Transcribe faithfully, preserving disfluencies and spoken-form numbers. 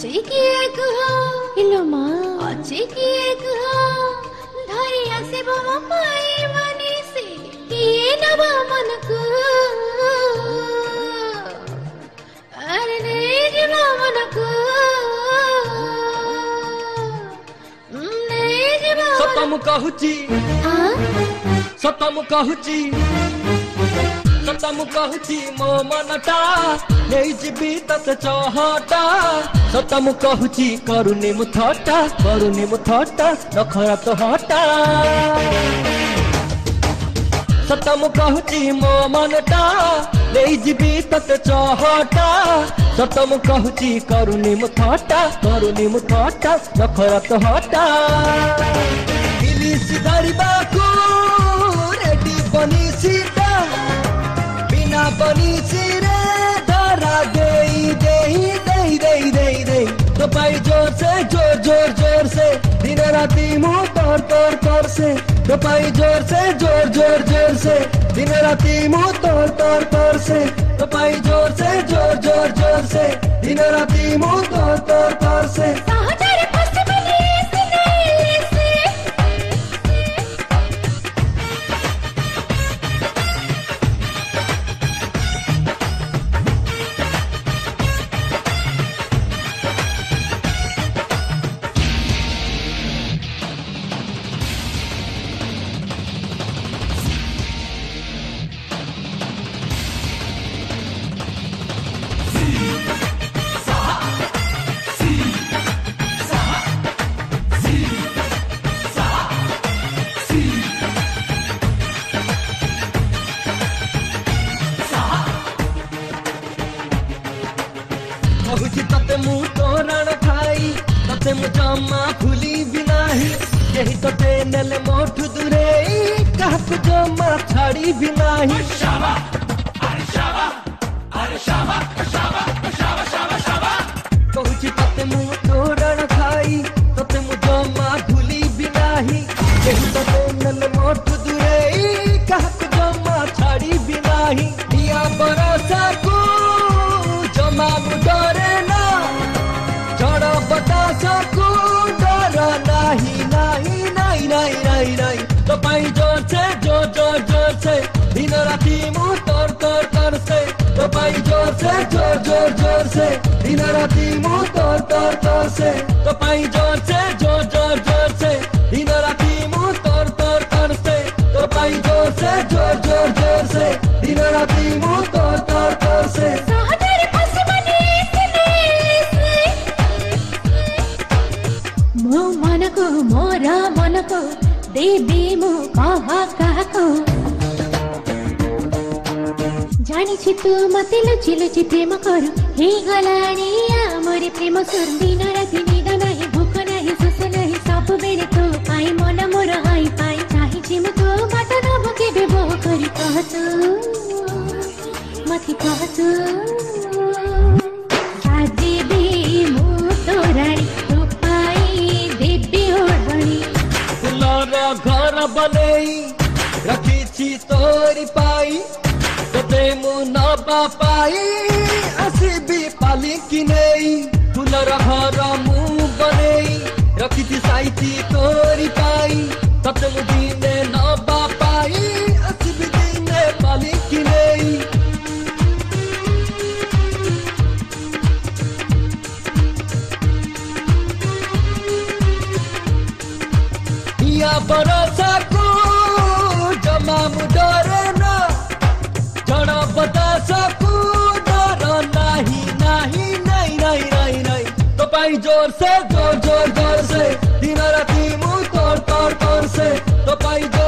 अच्छी किए कुहा इलो माँ अच्छी किए कुहा धरी आसे बाबा पाई मनी से किए नबा मन को अरे नहीं जीवा मन को नहीं जीवा सतम कहूची सतम कहूची सतम कहूची मो मनटा नहीं जीवी तते चहटा सतम कहूची करुनी मुथटा करुनी मुथटा नखरा तो हटा सतम कहूची मो मनटा नहीं जीवी तते चहटा सतम कहूची करुनी मुथटा करुनी मुथटा नखरा तो हटा इलिसी धरिबाको रेडी बनी सीता बिना बनी सिरे धरा देई देई देई देई देई देई तो पाई जोर से जोर जोर जोर से दिन राती मुंह तोड़ तोड़ तोड़ से तो पाई जोर से जोर जोर जोर से दिन राती मुंह तोड़ तोड़ तोड़ से तो पाई जोर से जोर जोर जोर से दिन राती मुंह तोड़ तोड़ तोड़ से कहूची तते मु तोरण खाई तते मु जमा भूली भी नाही यही तो नेल मोठ दूरे कहत जमा छाड़ी भी नाही शाबा अरे शाबा अरे शाबा शाबा शाबा शाबा शाबा कहूची तते मु तोरण खाई तते मु जमा भूली भी नाही यही तो नेल मोठ दूरे कहत जमा छाड़ी भी नाही दिया बरसा को जमा डरे ना जड़ा बतासा को डरा नहीं नहीं नहीं नहीं नहीं नहीं तो पाई जोर से जोर जोर जोर से दिन राती मुंह तोड़ तोड़ तोड़ से तो पाई जोर से जोर जोर जोर से दिन राती मुंह तोड़ तोड़ तोड़ से तो पाई जोर से जोर जोर जोर से दिन राती मुंह तोड़ तोड़ तोड़ से तो पाई जोर से जोर जोर जोर से दिन राती मुंह तोड़ तोड़ तोड़ से मो मन को मोरा मन को देवी मो कहा कहा को जानी छि तू मते लुचि लुचि प्रेम करू हे गलाणी आमरे प्रेम सुर दिन राति निद नाही भूख नाही शोष नाही सब बेले तो पाई मन मोर हाई पाई चाहि छि मु तो बाट नब केबे बो करी कह तू मति कह तू देवी मो तोराणी घर बनेई रखी छी तोरी पाई तते मु नबा पाई असी भी पाली कि नहीं फुलर घर मु बनेई रखी छी साइती तोरी पाई तते मु दिने नबा पाई असी भी दिने पाली कि नहीं या भरोसा को जमा मु डरे ना जड़ा बतासा को डरो नहीं नहीं नहीं नहीं नहीं नहीं तो पाई जोर से जोर जोर जोर से दिन राती मुंह तोड़ तोड़ तोड़ से तो पाई जोर